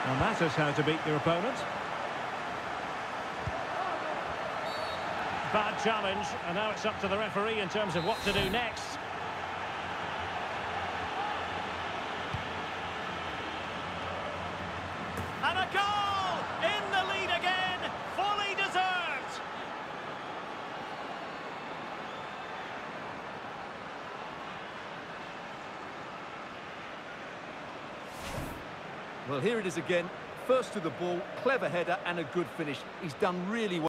And that is how to beat your opponent. Bad challenge, and now it's up to the referee in terms of what to do next. And a goal! In the lead again, fully deserved! Well, here it is again. First to the ball, clever header and a good finish. He's done really well.